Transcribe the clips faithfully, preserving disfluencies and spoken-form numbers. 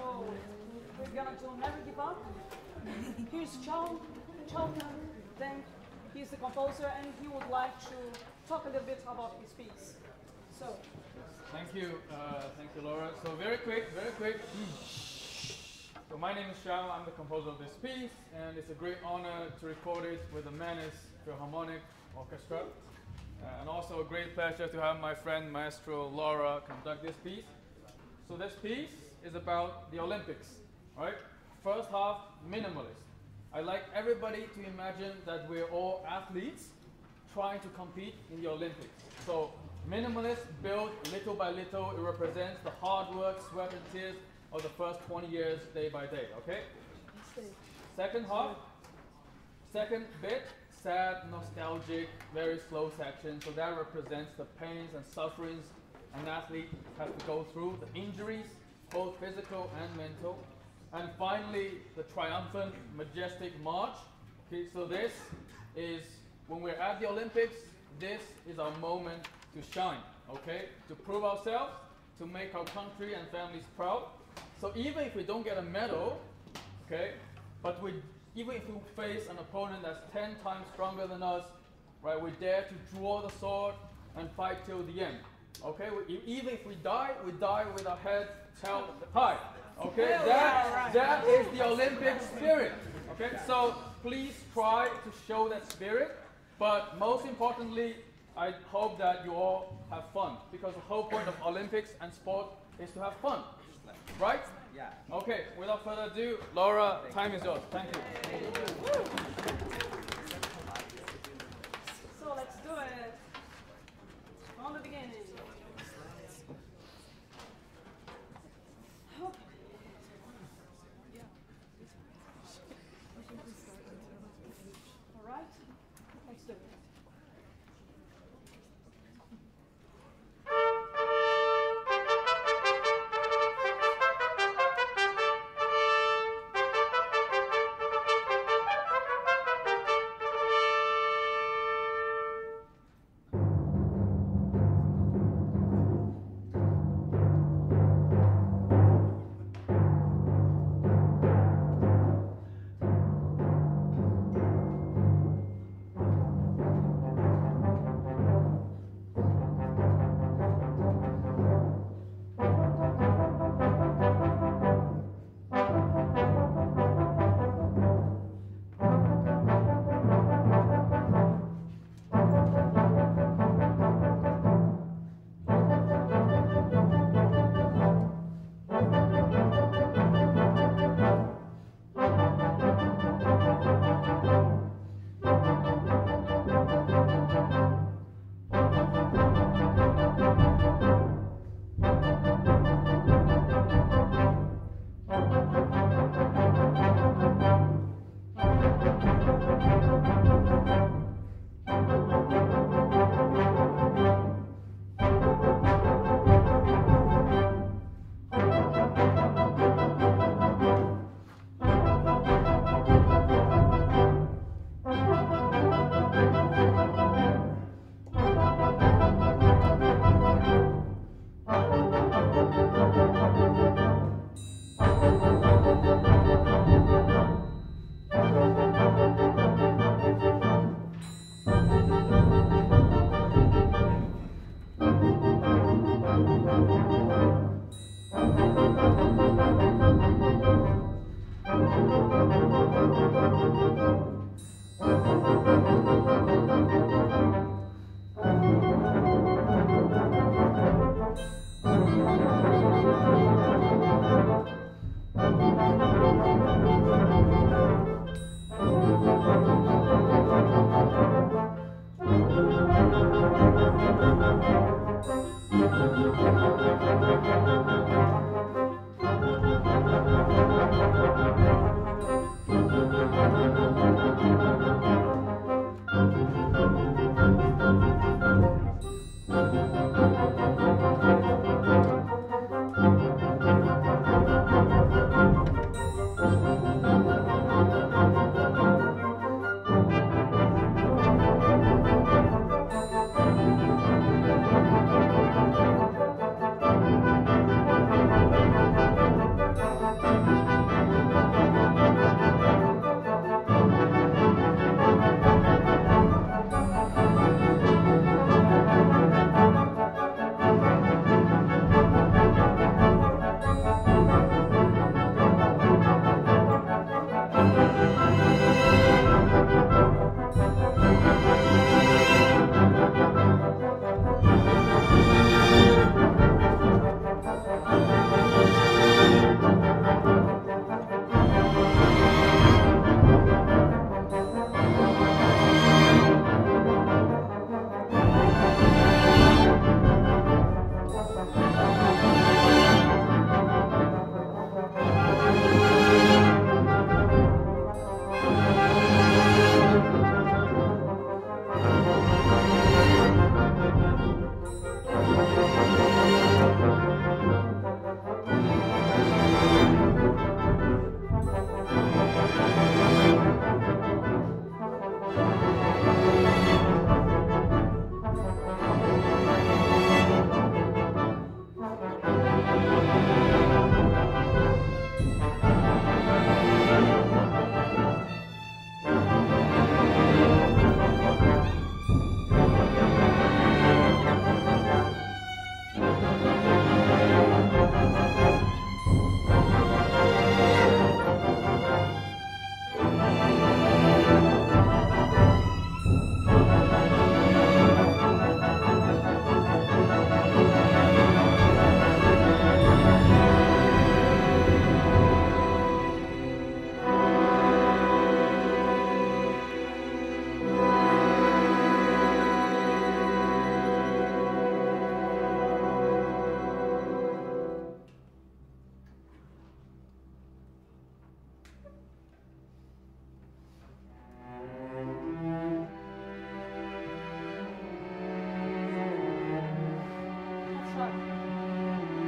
so we're gonna do Never Give Up. Here's Chow, Chow Deng. He's the composer, and he would like to talk a little bit about his piece. So. Thank you, uh, thank you, Laura. So very quick, very quick. So my name is Shao. I'm the composer of this piece, and it's a great honor to record it with the Mannes Philharmonic Orchestra, uh, and also a great pleasure to have my friend Maestro Laura conduct this piece. So this piece is about the Olympics, right? First half, minimalist. I like everybody to imagine that we're all athletes trying to compete in the Olympics. So minimalist, built little by little. It represents the hard work, sweat and tears of the first twenty years, day by day, okay? Second half, second bit, sad, nostalgic, very slow section. So that represents the pains and sufferings an athlete has to go through, the injuries, both physical and mental. And finally, the triumphant, majestic march. Okay, so this is, when we're at the Olympics, this is our moment to shine, okay? To prove ourselves, to make our country and families proud. So even if we don't get a medal, okay, but we, even if we face an opponent that's ten times stronger than us, right, we dare to draw the sword and fight till the end, okay? We, even if we die, we die with our heads held high, okay? That, that is the Olympic spirit, okay? So please try to show that spirit, but most importantly, I hope that you all have fun, because the whole point of Olympics and sport is to have fun, right? Yeah. Okay, without further ado, Laura, time is yours. Thank you. So let's do it. From the beginning. Okay. All right, let's do it. Thank you. try.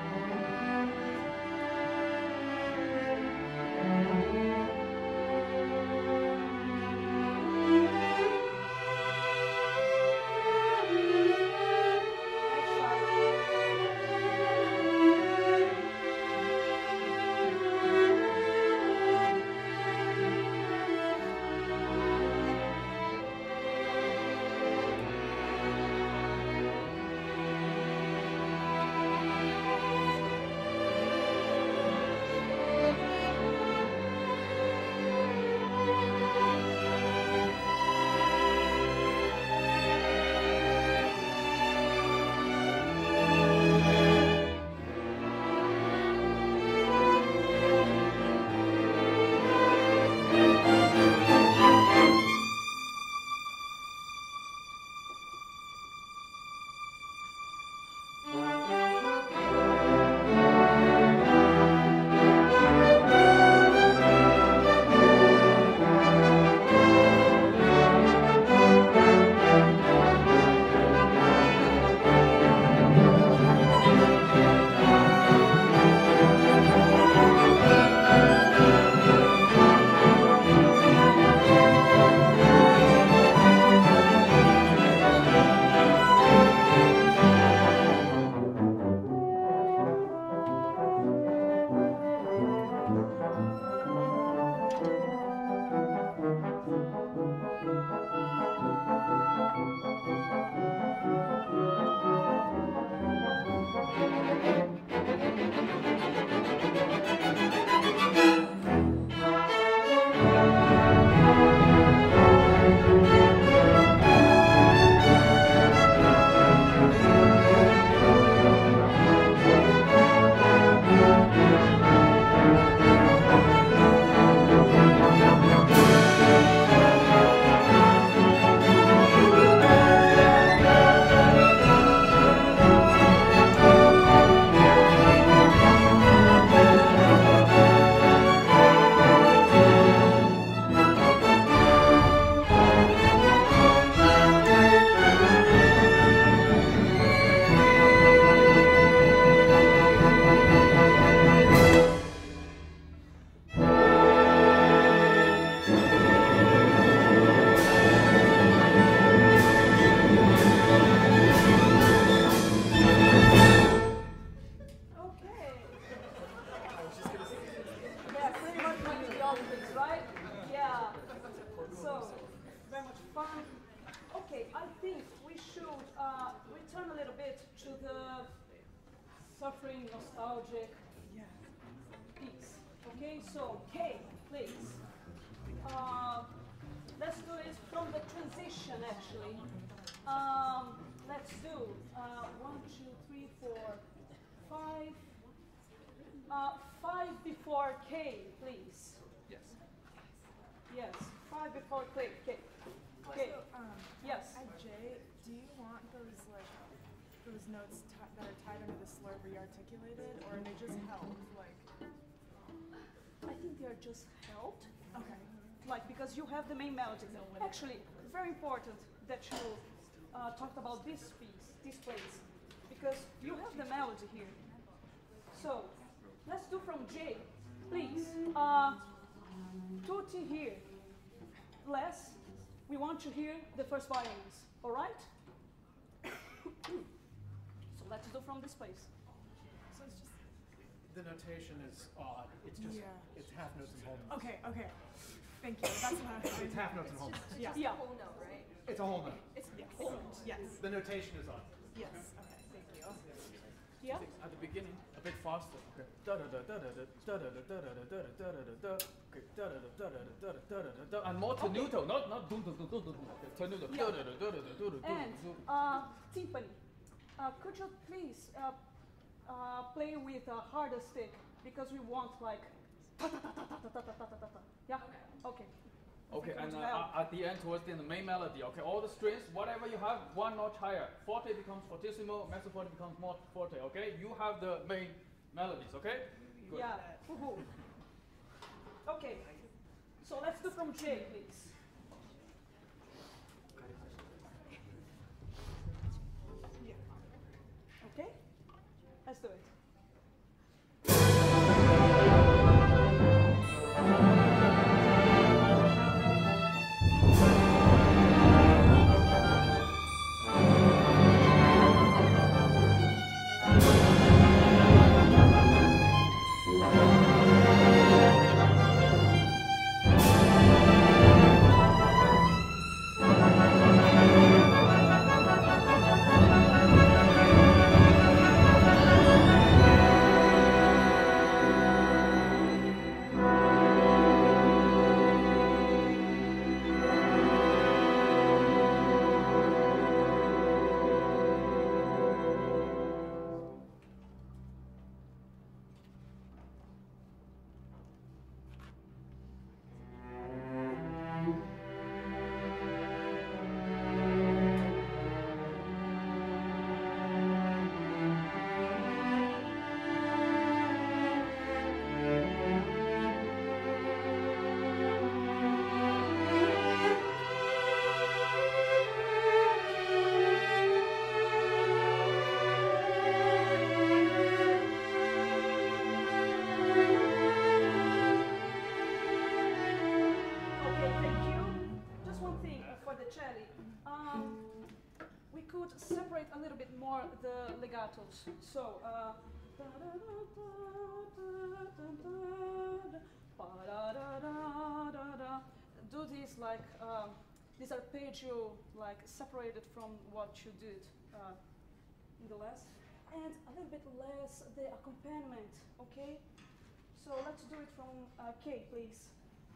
Next try. Okay. Yeah, pretty much like the Olympics, right? Yeah. So, very much fun. Okay, I think we should uh, return a little bit to the suffering, nostalgic piece. Okay, so K, please. Uh, let's do it from the transition, actually. Um, let's do uh, one, two, three, four, five. Uh, five before K, please. Yes. Yes, five before K. K. K. Also, um, Yes. at J, do you want those like those notes ti that are tied under the slur rearticulated, or are they just held? Like, I think they are just held, okay, like because you have the main melody. Actually, very important that you uh, talked about this piece, this place, because you have the melody here. So let's do from J, please. Uh, tutti here. Les, we want to hear the first violins. All right? So let's do from this place. so it's just The notation is odd. It's just Yeah. it's half notes and whole notes. okay, okay. Thank you. That's what I was It's half notes and whole notes. Yeah. Yeah. whole note, right? It's a whole note. It's yes, yes, The notation is odd. yes. Okay, thank you. Yeah. At the beginning, a bit faster. Okay. Da da da da da da da da da da da da da da da da. Okay. Da da da da da da da da da da. And more tenuto, not not dum dum dum dum dum. Okay. Tenuto. Da da da da da da da da. And uh, timpani. Uh, could you please uh, uh, play with a harder stick because we want like ta ta ta ta ta ta ta ta ta ta ta. Yeah. Okay. Okay, and uh, Well- uh, at the end, towards the end, the main melody. Okay, all the strings, whatever you have, one notch higher. Forte becomes fortissimo, mezzo forte becomes more forte. Okay, you have the main melodies. Okay. Good. Yeah. Woohoo. Okay. So let's do from J, please. Yeah. Okay. Let's do it. Okay, thank you. Just one thing uh, for the cello. Um, we could separate a little bit more the legatos. So, uh, do this like um, these arpeggio like separated from what you did uh, in the last, and a little bit less the accompaniment. Okay, so let's do it from uh, K, please.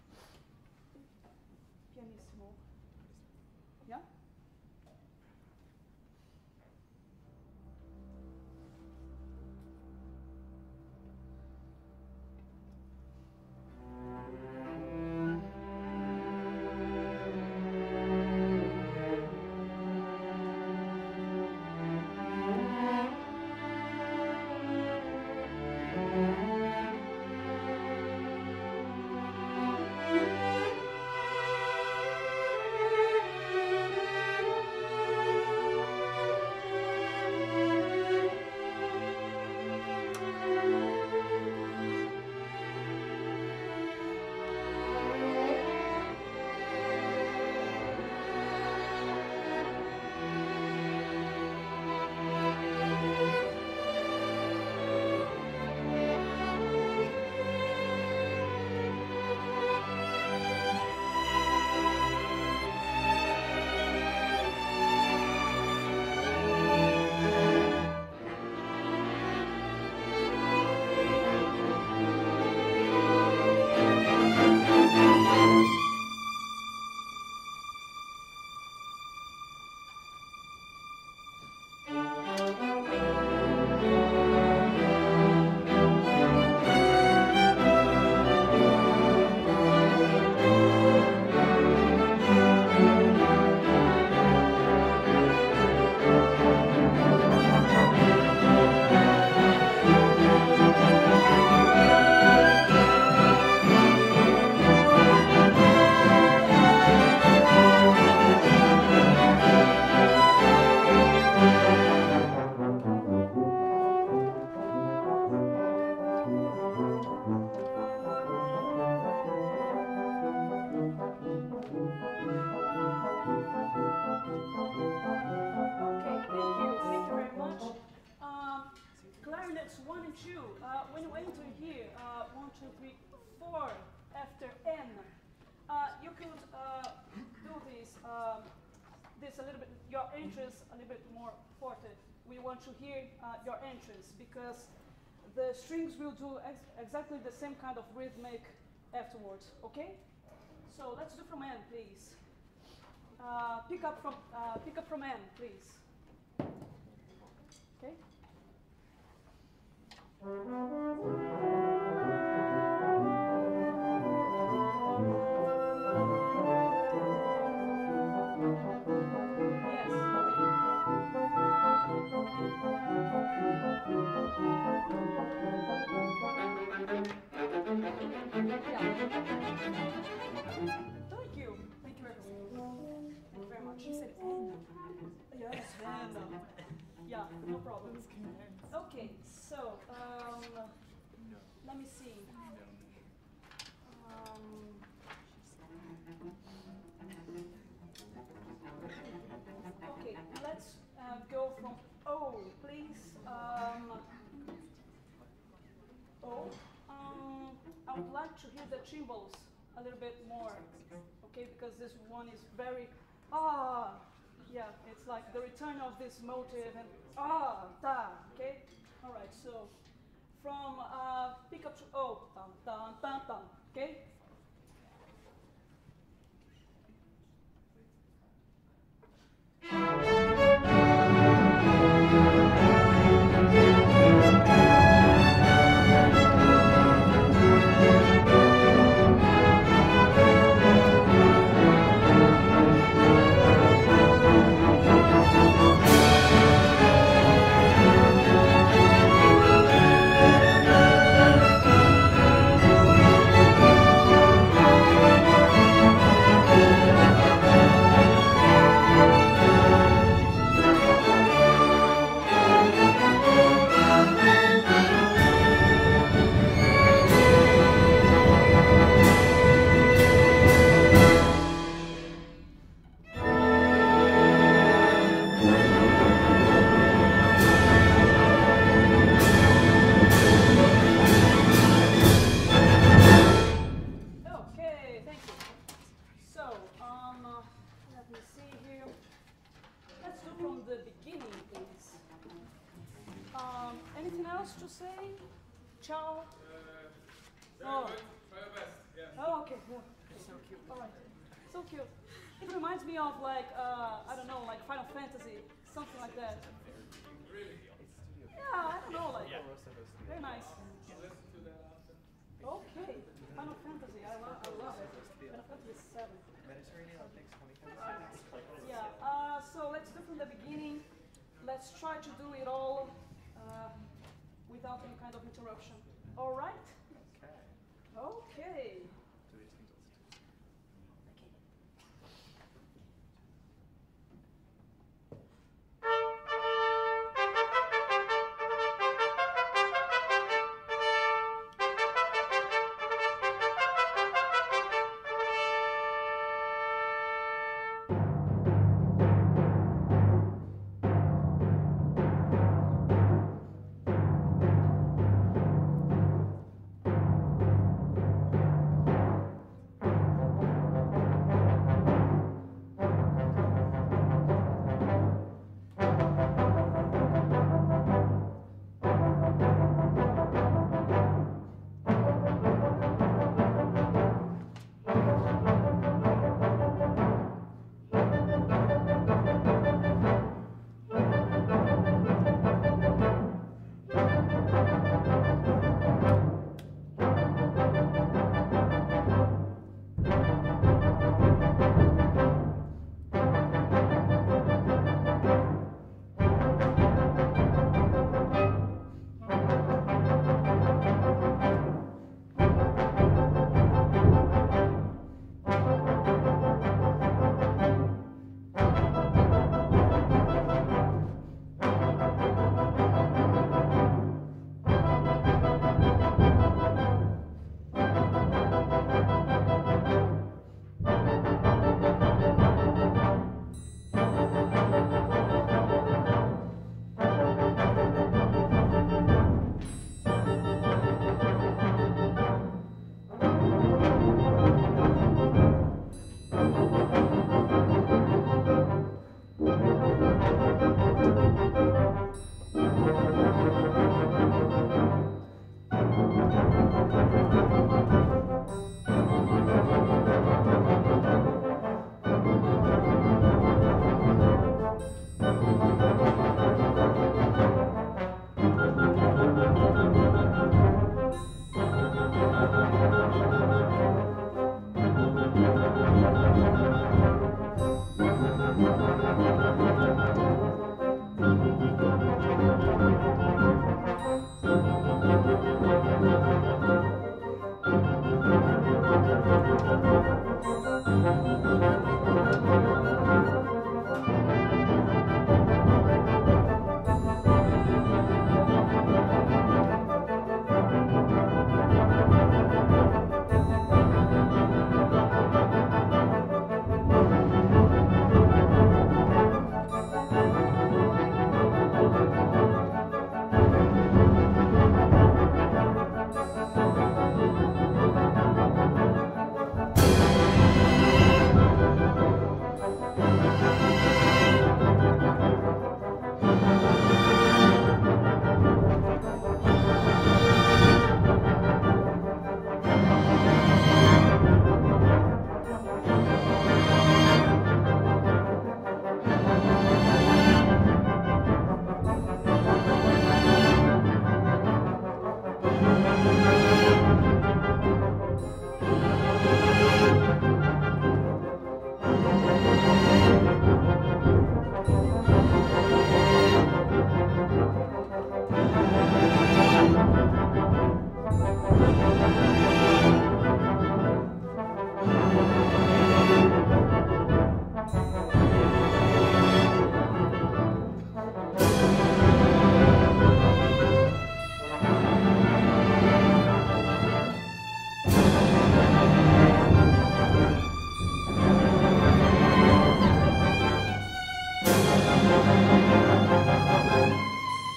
Pianissimo. Yeah? Okay, thank you. Thank you very much. Um, clarinets one and two. Uh, when you enter here, uh, one, two, three, four after N, uh, you could uh, do this, um, this a little bit, your entrance a little bit more forte. We want to hear uh, your entrance because the strings will do ex exactly the same kind of rhythmic afterwards, okay? So let's do from N, please. Uh, pick up from uh, pick up from N, please. Okay. Thank you. Thank you very much. Thank you very much. She said N. Yes, no problem. Okay, so um, let me see. Um, okay, let's uh, go from O, please. Um, O. Um, I would like to hear the cymbals a little bit more. Okay, because this one is very ah. Yeah, it's like the return of this motive and ah, ta, okay? All right, so from uh, pick up to O, tam, tam, tam, tam, okay? Okay, thank you. So, um, uh, let me see here. Let's do from the beginning, please. Um, anything else to say? Ciao. Uh, very Oh. good. Try your best. Yeah. Oh, okay. Yeah. It's so cute. All right. So cute. It reminds me of like uh, I don't know, like Final Fantasy, something like that. Really. Yeah, I don't know, like very nice. Listen to that after. Okay, Final Fantasy, I love, I love it. Final Fantasy seven. Mediterranean Olympics twenty twenty-six. Yeah. Uh, so let's do from the beginning. Let's try to do it all uh, without any kind of interruption. All right? Okay. Okay.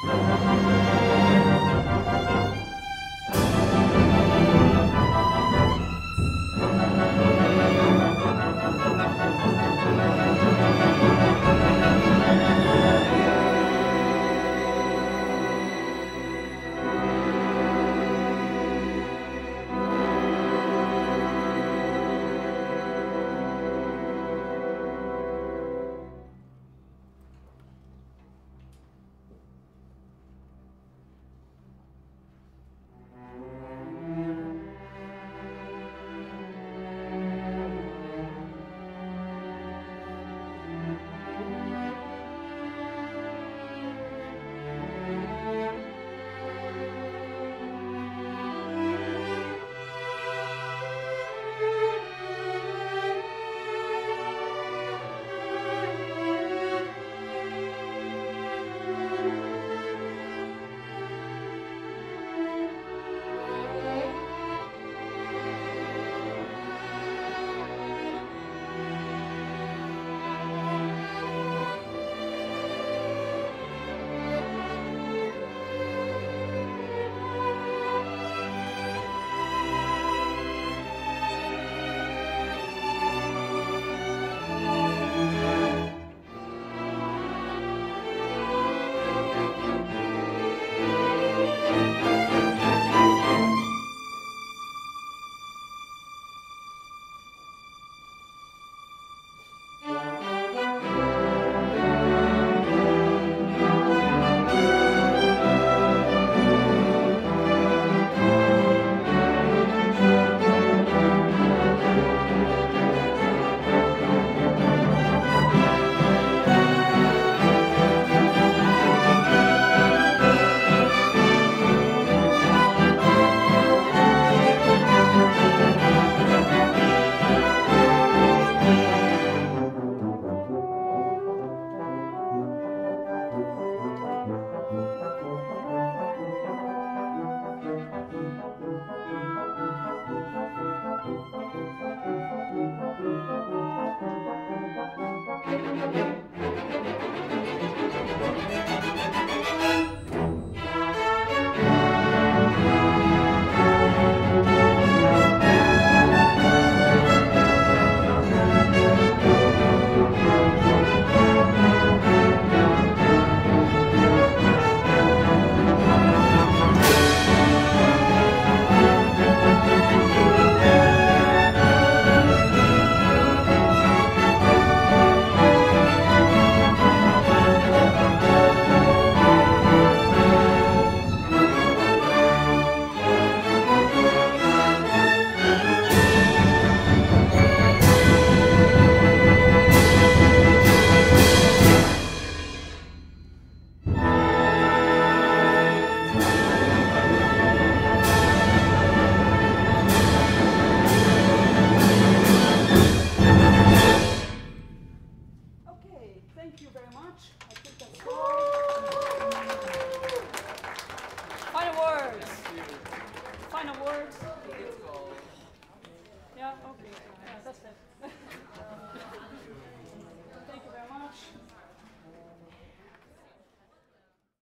Final words? Yeah, okay. Yeah, that's it.